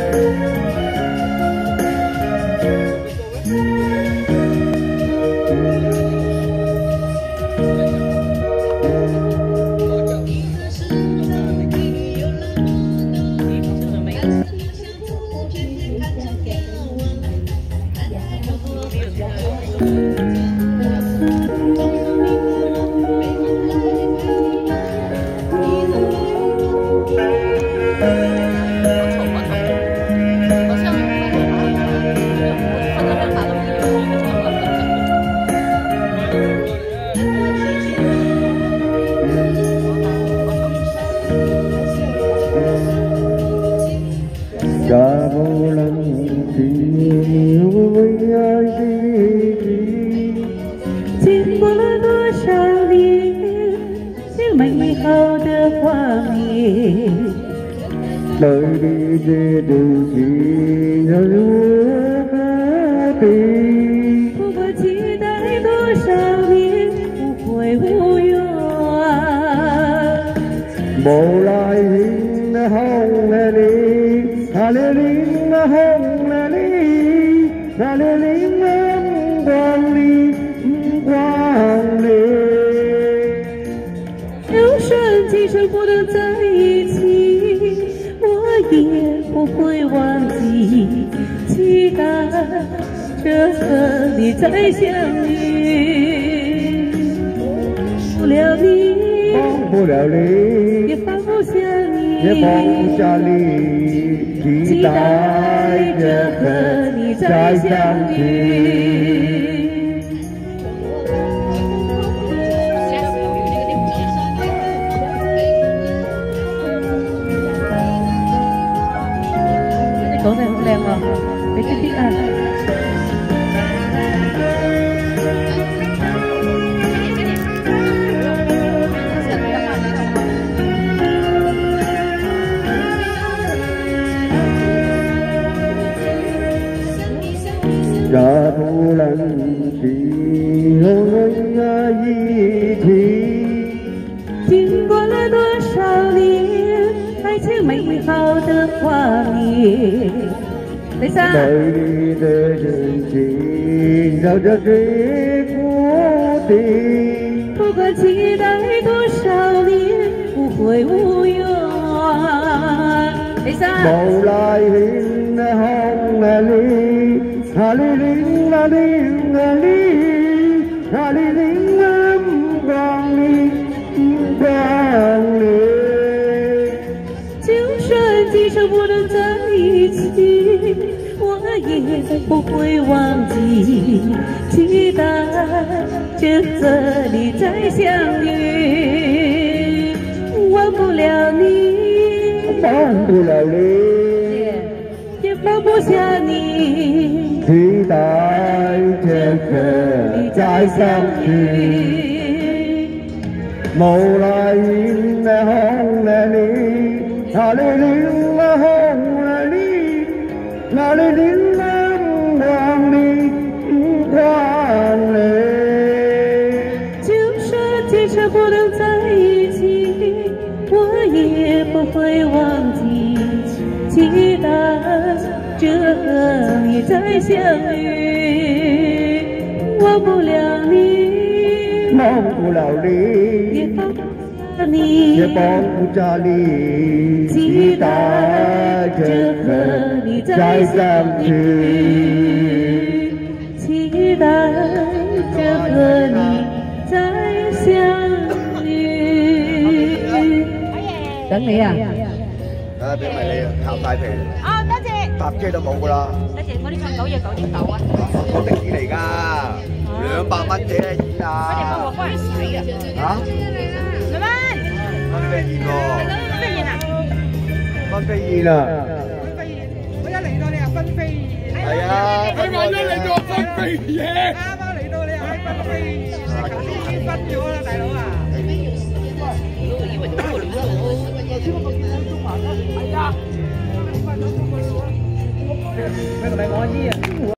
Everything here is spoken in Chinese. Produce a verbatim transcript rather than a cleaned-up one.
经过了多少年，是美好的画面。 đời đi về đường chỉ nhớ何必？ 不管期待多少年，不会无缘。 無來年的紅了你，那年年的紅了你，那年年的目光裡，目光裡。 就算今生不能在一起，我也不會忘記，期待着和你再相遇。不了你， 放不了你， 也放不下你， 也放不下你，期待着和你再相遇。 講得好靚喎，俾啲啲啊！ 假不能起，有人啊一起。 經過了多少年，愛情美好的畫面。第三， 美麗的人情繞着水不停。 不管期待多少年，不會無緣。第三， 無來年的紅了你，那裡零那零那裡，那裡零的目光裡，目光裡。 就算今生不能在一起，我也不會忘記，期待着和你再相遇。忘不了你， 忘不了你， 也放不下你， 期待着和你再相遇。無來年的紅了你，那裡零的紅了你，那裡零的目光裡，目光裡。 就算今生不能在一起，我也不會忘記，期待着和你再相遇。忘不了你， 忘不了你， 也放不下你， 也放不下你，期待着和你再相遇， 期待着和你再相遇。等你啊！ 啊，俾埋你啊，靠晒皮。 哦，多謝。 搭機都冇噶啦。 多謝，我呢唱九嘢九點九啊。 我定錢嚟㗎，兩百蚊嘅錢啊。 快點幫我翻去洗啊！ 嚇？ 兩蚊。 分飛燕喎。 分飛燕啊？ 分飛燕啊！ 分飛燕，我一嚟到你又分飛燕。 係啊。 你話一嚟到分飛燕。啱啱嚟到你又分飛燕，已經分咗啦，大佬啊！ 咩個名我醫啊？